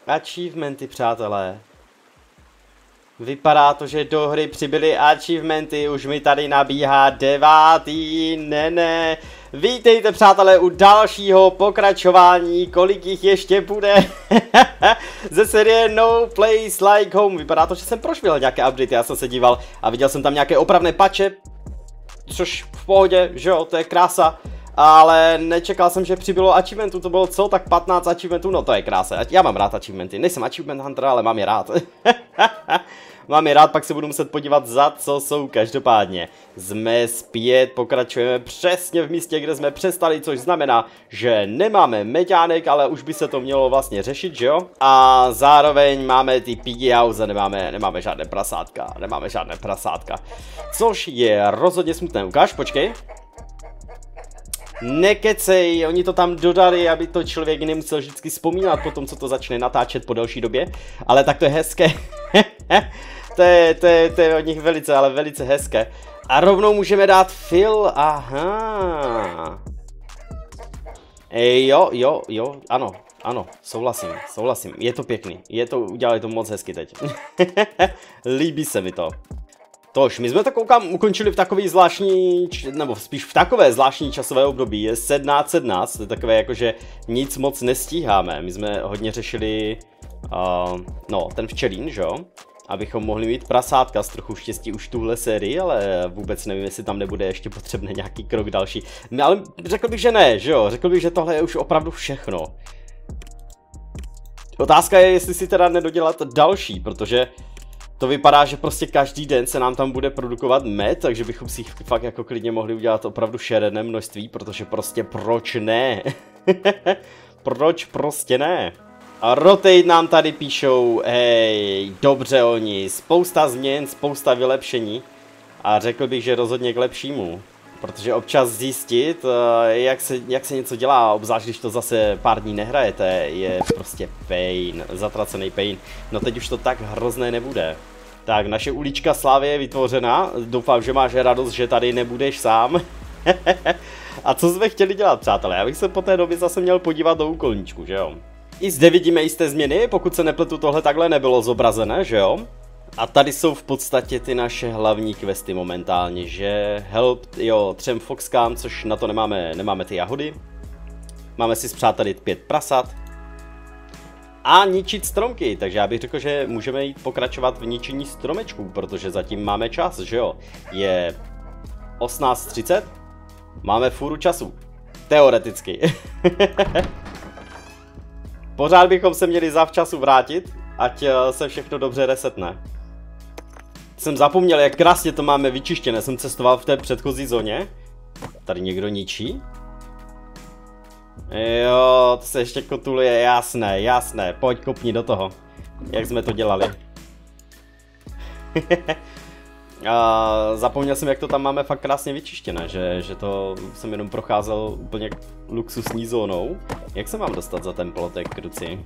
Achievementy, přátelé. Vypadá to, že do hry přibyly achievementy, už mi tady nabíhá 9. Ne. Vítejte, přátelé, u dalšího pokračování, kolik jich ještě bude ze série No Place Like Home. Vypadá to, že jsem prošvihl nějaké updaty, já jsem se díval a viděl jsem tam nějaké opravné patche, což v pohodě, že jo, to je krása. Ale nečekal jsem, že přibylo achievementů, to bylo co, tak 15 achievementů, no to je krása. Já mám rád achievementy, nejsem achievement hunter, ale mám je rád. Mám je rád, pak se budu muset podívat, za co jsou. Každopádně jsme zpět, pokračujeme přesně v místě, kde jsme přestali, což znamená, že nemáme meďánek, ale už by se to mělo vlastně řešit, že jo? A zároveň máme ty piggy house, nemáme žádné prasátka, což je rozhodně smutné. Ukáž, počkej. Nekecej, oni to tam dodali, aby to člověk nemusel vždycky vzpomínat po tom, co to začne natáčet po delší době. Ale tak to je hezké. to je od nich velice, ale velice hezké. A rovnou můžeme dát fill, aha. Jo, ano, souhlasím, je to pěkný, udělali to moc hezky teď. Líbí se mi to. Tož, my jsme to koukám ukončili v takový zvláštní, nebo spíš v takové zvláštní časové období, je 17:17, to je takové jakože nic moc nestíháme, my jsme hodně řešili, no, ten včelín, že jo, abychom mohli mít prasátka s trochu štěstí už tuhle sérii, ale vůbec nevím, jestli tam nebude ještě potřebné nějaký krok další, ale řekl bych, že ne, že jo, řekl bych, že tohle je už opravdu všechno. Otázka je, jestli si teda nedodělat další, protože to vypadá, že prostě každý den se nám tam bude produkovat med, takže bychom si fakt jako klidně mohli udělat opravdu šeredné množství, protože prostě proč ne? Proč prostě ne? A Rotate nám tady píšou, hej, dobře oni, spousta změn, spousta vylepšení a řekl bych, že rozhodně k lepšímu. Protože občas zjistit, jak se něco dělá, obzvlášť když to zase pár dní nehrajete, je prostě pain, zatracený pain. No teď už to tak hrozné nebude. Tak, naše ulička slávy je vytvořena, doufám, že máš radost, že tady nebudeš sám. A co jsme chtěli dělat, přátelé? Já bych se po té době zase měl podívat do úkolníčku, že jo? I zde vidíme jisté změny, pokud se nepletu, tohle takhle nebylo zobrazené, že jo? A tady jsou v podstatě ty naše hlavní questy momentálně, že help, jo, 3 foxkám, což na to nemáme ty jahody. Máme si spřátelit 5 prasat. A ničit stromky, takže já bych řekl, že můžeme jít pokračovat v ničení stromečků, protože zatím máme čas, že jo. Je 18:30, máme fůru času, teoreticky. Pořád bychom se měli zavčasu vrátit, ať se všechno dobře resetne. Jsem zapomněl, jak krásně to máme vyčištěné, jsem cestoval v té předchozí zóně. Tady někdo ničí? Jo, to se ještě kotuluje, jasné, pojď kopni do toho. Jak jsme to dělali. Zapomněl jsem, jak to tam máme fakt krásně vyčištěné, že to jsem jenom procházel úplně luxusní zónou. Jak se mám dostat za ten plotek k ruci?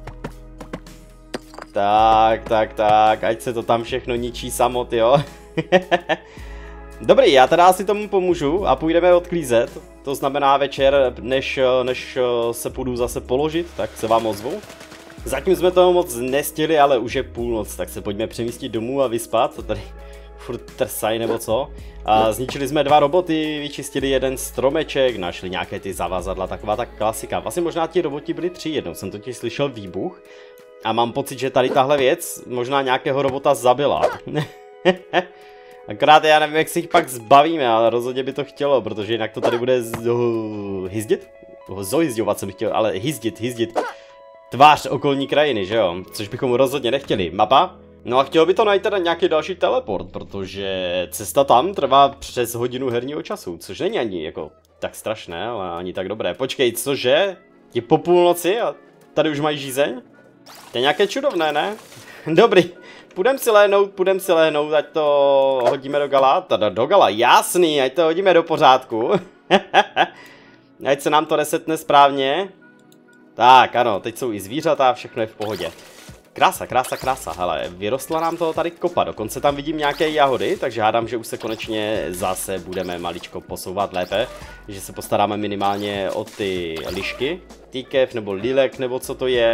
Tak, ať se to tam všechno ničí samo, jo. Dobrý, já teda asi tomu pomůžu a půjdeme odklízet. To znamená večer, než se půjdu zase položit, tak se vám ozvu. Zatím jsme toho moc nestihli, ale už je půlnoc, tak se pojďme přemístit domů a vyspat. Tady furt trsaj nebo co. A zničili jsme 2 roboty, vyčistili 1 stromeček, našli nějaké ty zavazadla, taková ta klasika. Vlastně možná ti roboti byli 3, jednou jsem totiž slyšel výbuch. A mám pocit, že tady tahle věc možná nějakého robota zabila. Akorát já nevím, jak si jich pak zbavíme, ale rozhodně by to chtělo, protože jinak to tady bude hyzdit? Zohyzďovat jsem chtěl, ale hyzdit. Tvář okolní krajiny, že jo? Což bychom rozhodně nechtěli. Mapa? No a chtělo by to najít teda nějaký další teleport, protože cesta tam trvá přes hodinu herního času, což není ani jako tak strašné, ale ani tak dobré. Počkej, cože? Je po půlnoci a tady už mají žízeň? To je nějaké čudovné, ne? Dobrý, půjdem si lehnout, ať to hodíme do gala, jasný, ať to hodíme do pořádku. Ať se nám to resetne správně. Tak, ano, teď jsou i zvířata, všechno je v pohodě. Krása, hele, vyrostla nám to tady kopa, dokonce tam vidím nějaké jahody, takže hádám, že už se konečně zase budeme maličko posouvat lépe, že se postaráme minimálně o ty lišky, týkev nebo lilek nebo co to je,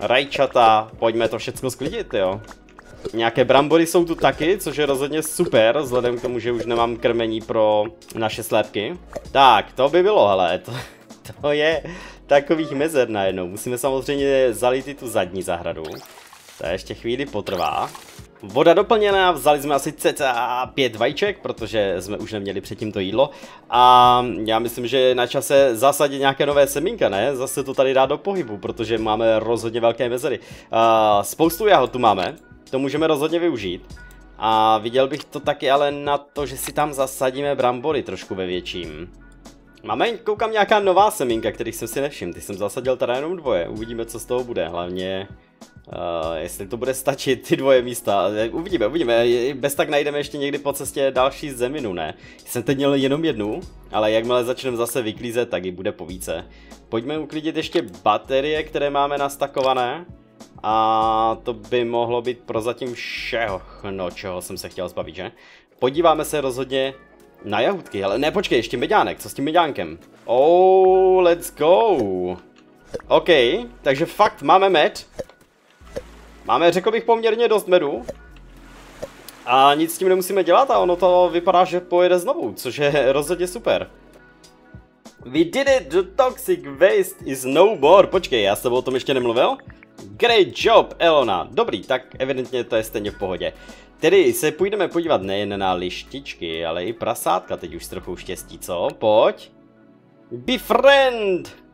rajčata, pojďme to všechno sklidit, jo. Nějaké brambory jsou tu taky, což je rozhodně super, vzhledem k tomu, že už nemám krmení pro naše slépky. Tak, to by bylo, hele, to je takových mezer najednou. Musíme samozřejmě zalít i tu zadní zahradu. To ještě chvíli potrvá. Voda doplněná, vzali jsme asi cca 5 vajíček, protože jsme už neměli předtím to jídlo. A já myslím, že je na čase zasadit nějaké nové semínka, ne? Zase to tady dát do pohybu, protože máme rozhodně velké mezery. Spoustu jahod tu máme, to můžeme rozhodně využít. A viděl bych to taky ale na to, že si tam zasadíme brambory trošku ve větším. Máme, koukám, nějaká nová semínka, kterých jsem si nevšiml. Ty jsem zasadil teda jenom 2, uvidíme, co z toho bude, hlavně... jestli to bude stačit, ty 2 místa, uvidíme, bez tak najdeme ještě někdy po cestě další zeminu, ne? Jsem teď měl jenom 1, ale jakmile začneme zase vyklízet, tak ji bude po více. Pojďme uklidit ještě baterie, které máme nastakované. A to by mohlo být prozatím všechno, čeho jsem se chtěl zbavit, že? Podíváme se rozhodně na jahůdky, ale ne, počkej, ještě meďánek, co s tím meďánkem? Oh, let's go! OK, takže fakt máme med. Máme, řekl bych, poměrně dost medu. A nic s tím nemusíme dělat a ono to vypadá, že pojede znovu, což je rozhodně super. We did it, the toxic waste is no more. Počkej, já s tebou o tom ještě nemluvil? Great job, Elona. Dobrý, tak evidentně to je stejně v pohodě. Tedy se půjdeme podívat nejen na lištičky, ale i prasátka teď už s trochu štěstí, co? Pojď. Befriend!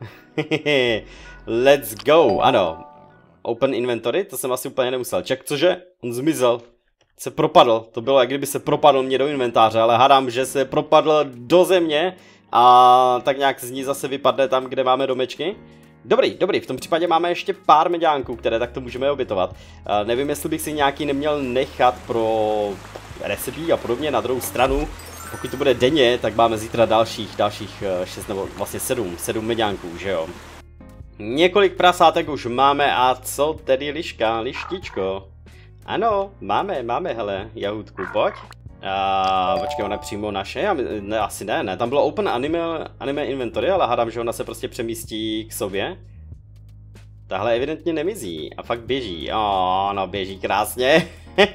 Let's go, ano. Open inventory, to jsem asi úplně nemusel. Ček, cože? On zmizel. Se propadl. To bylo, jak kdyby se propadl mě do inventáře, ale hádám, že se propadl do země a tak nějak z ní zase vypadne tam, kde máme domečky. Dobrý, v tom případě máme ještě pár meďánků, které takto můžeme obětovat. Nevím, jestli bych si nějaký neměl nechat pro recipe a podobně. Na druhou stranu, pokud to bude denně, tak máme zítra dalších 6 nebo vlastně 7 meďánků, že jo. Několik prasátek už máme a co tedy lištičko? Ano, máme, hele, jahůdku, pojď. Počkej, ona přímo naše? Ne, asi ne, tam bylo Open Anime Inventory, ale hádám, že ona se prostě přemístí k sobě. Tahle evidentně nemizí a fakt běží. No, běží krásně.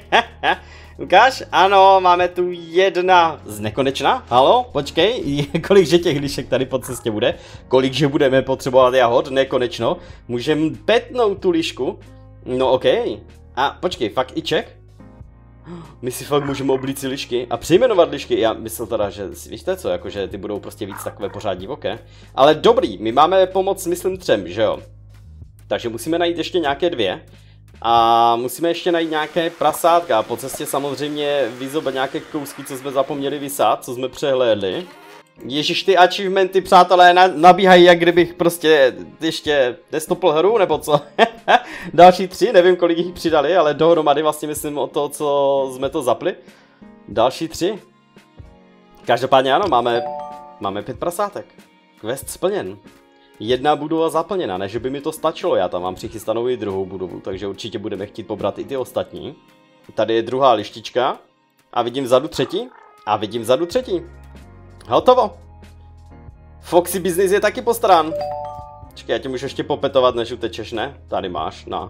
Ukáž? Ano, máme tu 1 z nekonečna. Halo, počkej, kolikže těch lišek tady po cestě bude? Kolikže budeme potřebovat jahod? Nekonečno. Můžeme petnout tu lišku? No OK. A počkej, fakt i ček? My si fakt můžeme oblít si lišky a přejmenovat lišky. Já myslel teda, že si víte co, jakože ty budou prostě víc takové pořád divoké. Ale dobrý, my máme pomoc, myslím, 3, že jo? Takže musíme najít ještě nějaké 2. A musíme ještě najít nějaké prasátka. Po cestě samozřejmě vyzobat nějaké kousky, co jsme zapomněli vysát, co jsme přehlédli. Ježiš, ty achievementy, přátelé, nabíhají, jak kdybych prostě ještě nestopl hru, nebo co? Další 3, nevím, kolik jich přidali, ale dohromady vlastně myslím o to, co jsme to zapli. Další 3. Každopádně ano, máme 5 prasátek. Quest splněn. 1 budova zaplněna, ne že by mi to stačilo, já tam mám přichystanou i 2. budovu, takže určitě budeme chtít pobrat i ty ostatní. Tady je 2. lištička a vidím vzadu 3. a vidím vzadu 3. Hotovo. Foxy Business je taky postarán. Počkej, já tě můžu ještě popetovat, než utečeš, ne? Tady máš, no.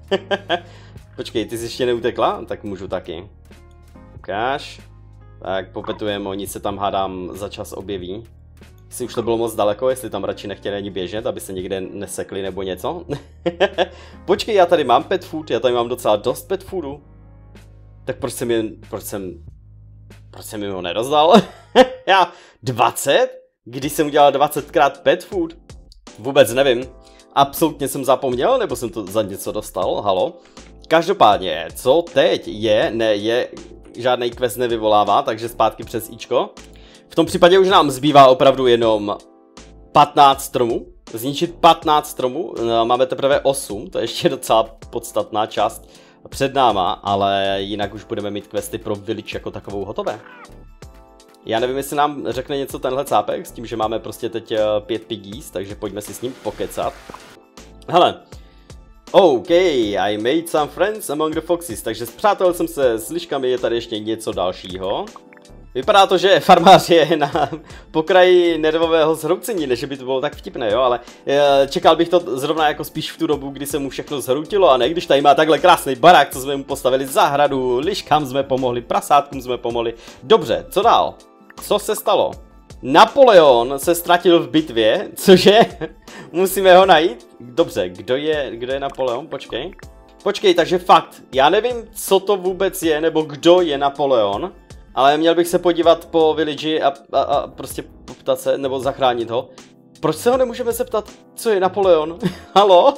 Počkej, ty jsi ještě neutekla? Tak můžu taky. Ukáž. Tak popetujeme, oni se tam hádám za čas objeví. Jestli už to bylo moc daleko, jestli tam radši nechtěli ani běžet, aby se někde nesekli nebo něco. Počkej, já tady mám pet food, já tady mám docela dost pet foodu. Tak proč jsem mi ho nerozdal? Já 20? Když jsem udělal 20krát pet food? Vůbec nevím. Absolutně jsem zapomněl, nebo jsem to za něco dostal, halo? Každopádně, co teď je, žádný quest nevyvolává, takže zpátky přes ičko. V tom případě už nám zbývá opravdu jenom 15 stromů. Zničit 15 stromů, máme teprve 8, to je ještě docela podstatná část před náma, ale jinak už budeme mít questy pro village jako takovou hotové. Já nevím, jestli nám řekne něco tenhle cápek, s tím, že máme prostě teď 5 piggies, takže pojďme si s ním pokecat. Hele, OK, I made some friends among the foxes, takže zpřátelil jsem se s liškami, je tady ještě něco dalšího. Vypadá to, že farmář je na pokraji nervového zhroucení, než by to bylo tak vtipné, jo, ale čekal bych to zrovna jako spíš v tu dobu, kdy se mu všechno zhroutilo, a ne když tady má takhle krásný barák, co jsme mu postavili, zahradu, liškám jsme pomohli, prasátkům jsme pomohli. Dobře, co dál? Co se stalo? Napoleon se ztratil v bitvě, cože? Musíme ho najít? Dobře, kdo je Napoleon? Počkej, takže fakt, já nevím, co to vůbec je, nebo kdo je Napoleon, ale měl bych se podívat po village a prostě poptat se, nebo zachránit ho. Proč se ho nemůžeme zeptat, co je Napoleon? Halo?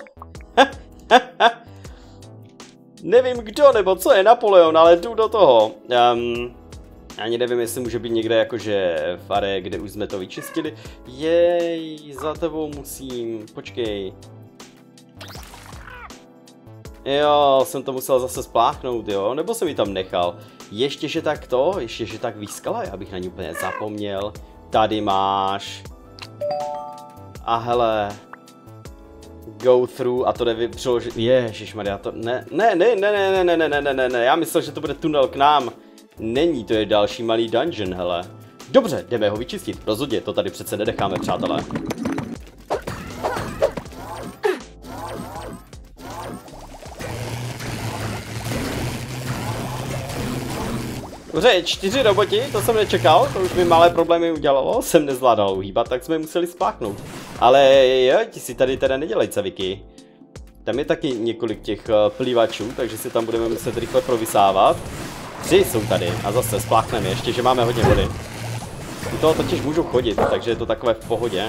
Nevím kdo nebo co je Napoleon, ale jdu do toho. Ani nevím, jestli může být někde jakože v areě, kde už jsme to vyčistili. Jej, za tebou musím, počkej. Jo, jsem to musel zase spláchnout, jo, nebo jsem ji tam nechal. Ještě, že tak výskala, já bych na ní úplně zapomněl. Tady máš. A hele. Go through a to jde přeložit. Ježišmarja, to ne, já myslel, že to bude tunel k nám. Není, to je další malý dungeon, hele. Dobře, jdeme ho vyčistit, rozhodně, to tady přece nedecháme, přátelé. Dobře, 4 roboti, to jsem nečekal, to už mi malé problémy udělalo, jsem nezvládal uhýbat, tak jsme museli spláchnout. Ale jo, ti si tady teda nedělej caviky. Tam je taky několik těch plývačů, takže si tam budeme muset rychle provysávat. 3 jsou tady a zase spláchneme ještě, že máme hodně vody. U toho totiž můžu chodit, takže je to takové v pohodě.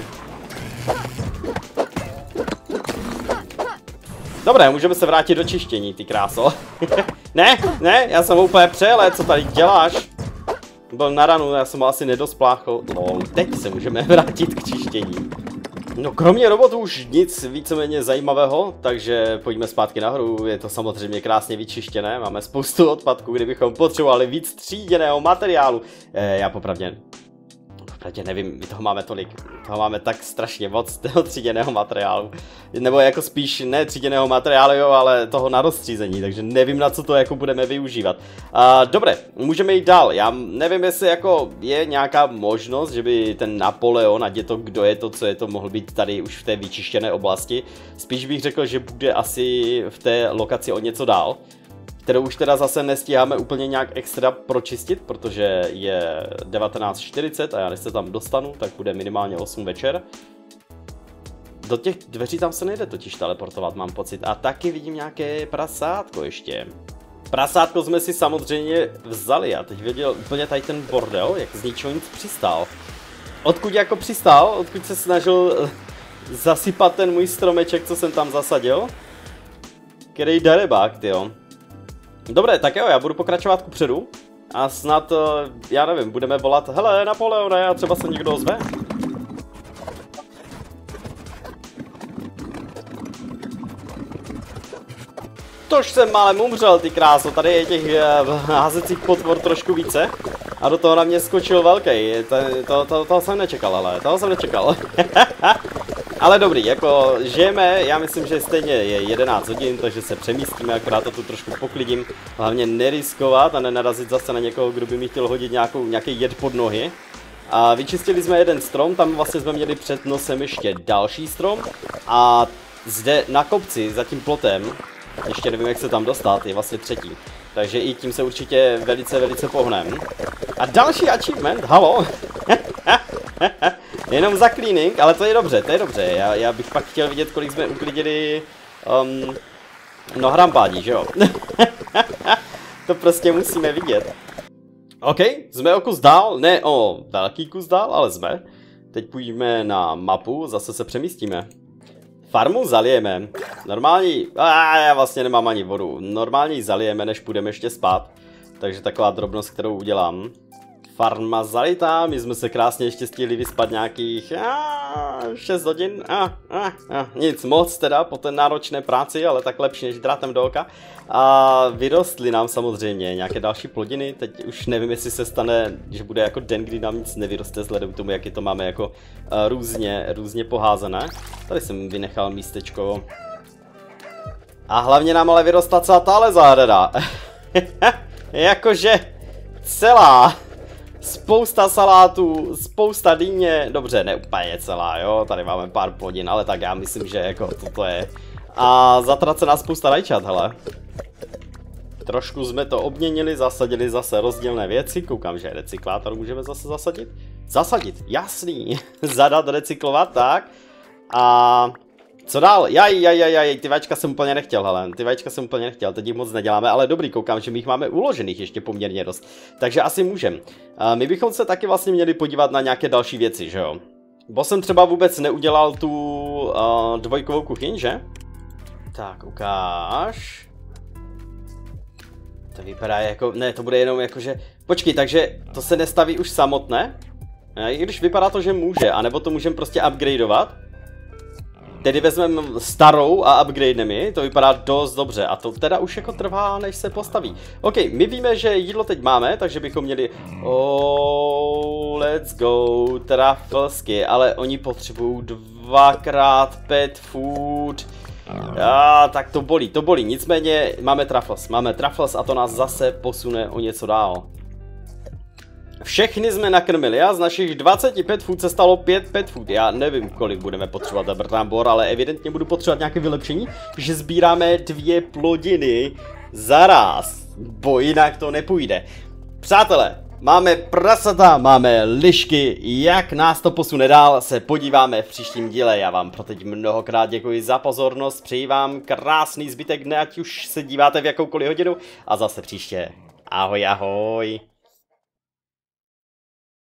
Dobré, můžeme se vrátit do čištění, ty kráso. Ne, já jsem úplně přejel, co tady děláš? Byl na ranu, já jsem ho asi nedospláchl. No, teď se můžeme vrátit k čištění. No, kromě robotů už nic víceméně zajímavého, takže pojďme zpátky nahoru, je to samozřejmě krásně vyčištěné, máme spoustu odpadků, kdybychom potřebovali víc tříděného materiálu. Já popravdě nevím, my toho máme tolik, toho máme tak strašně moc toho tříděného materiálu. Nebo jako spíš ne tříděného materiálu, jo, ale toho na rozstřízení, takže nevím, na co to jako budeme využívat. Dobré, můžeme jít dál, já nevím, jestli jako je nějaká možnost, že by ten Napoleon, ať je to kdo je to, co je to, mohl být tady už v té vyčištěné oblasti. Spíš bych řekl, že bude asi v té lokaci o něco dál, kterou už teda zase nestíháme úplně nějak extra pročistit, protože je 19:40 a já než se tam dostanu, tak bude minimálně 8 večer. Do těch dveří tam se nejde totiž teleportovat, mám pocit. A taky vidím nějaké prasátko ještě. Prasátko jsme si samozřejmě vzali a teď viděl úplně tady ten bordel, jak z ničeho nic přistál. Odkud jako přistál, odkud se snažil zasypat ten můj stromeček, co jsem tam zasadil. Který darebák, tyjo. Dobré, tak jo, já budu pokračovat kupředu a snad, já nevím, budeme volat, hele Napoleone, a třeba se někdo ozve. Tož jsem málem umřel, ty kráso, tady je těch házecích potvor trošku více a do toho na mě skočil velký, toho jsem nečekal, ale toho jsem nečekal. Ale dobrý, jako žijeme, já myslím, že stejně je 11 hodin, takže se přemístíme, akorát to tu trošku poklidím. Hlavně neriskovat a nenarazit zase na někoho, kdo by mi chtěl hodit nějaký jed pod nohy. A vyčistili jsme jeden strom, tam vlastně jsme měli před nosem ještě další strom. A zde na kopci, za tím plotem, ještě nevím, jak se tam dostat, je vlastně třetí. Takže i tím se určitě velice pohnem. A další achievement, halo! Jenom za cleaning, ale to je dobře, já bych pak chtěl vidět, kolik jsme uklidili no hrampádí, že jo? To prostě musíme vidět. OK, jsme o kus dál, ne o velký kus dál, ale jsme. Teď půjdeme na mapu, zase se přemístíme. Farmu zalijeme, normální, já vlastně nemám ani vodu, normálně ji zalijeme, než půjdeme ještě spát. Takže taková drobnost, kterou udělám. Farma zalitá, my jsme se krásně ještě stihli vyspat nějakých 6 hodin, nic moc teda po té náročné práci, ale tak lepší než drátem do oka. A vyrostly nám samozřejmě nějaké další plodiny, teď už nevím, jestli se stane, že bude jako den, kdy nám nic nevyroste, vzhledem k tomu, jak je to máme jako různě poházené. Tady jsem vynechal místečko. A hlavně nám ale vyrostla celá tahle zahrada. Jakože celá. spousta salátů, spousta dýně, dobře, ne úplně celá, jo, tady máme pár plodin, ale tak já myslím, že jako toto je. A zatracená spousta rajčat, hele. Trošku jsme to obměnili, zasadili zase rozdílné věci, koukám, že recyklátor můžeme zase zasadit. Zasadit, jasný, zadat, recyklovat, tak. A co dál? Jaj, ty vajíčka jsem úplně nechtěl, hele, ty vajíčka jsem úplně nechtěl, teď jich moc neděláme, ale dobrý, koukám, že my jich máme uložených ještě poměrně dost, takže asi můžem. My bychom se taky vlastně měli podívat na nějaké další věci, že jo? Bo jsem třeba vůbec neudělal tu dvojkovou kuchyň, že? Tak, ukáž. To vypadá jako, ne, to bude jenom jako, že, počkej, takže to se nestaví už samotné? I když vypadá to, že může, anebo to můžeme prostě upgradeovat. Tedy vezmeme starou a upgradeneme ji, to vypadá dost dobře a to teda už jako trvá, než se postaví. OK, my víme, že jídlo teď máme, takže bychom měli... let's go, traflsky, ale oni potřebují 2x pet food. Tak to bolí, nicméně máme truffles a to nás zase posune o něco dál. Všechny jsme nakrmili a z našich 20 pet food se stalo 5 pet food. Já nevím, kolik budeme potřebovat brambor, ale evidentně budu potřebovat nějaké vylepšení, že sbíráme 2 plodiny zaraz, bo jinak to nepůjde. Přátelé, máme prasata, máme lišky, jak nás to posune dál, se podíváme v příštím díle. Já vám pro teď mnohokrát děkuji za pozornost, přeji vám krásný zbytek dne, ať už se díváte v jakoukoliv hodinu a zase příště. Ahoj, ahoj.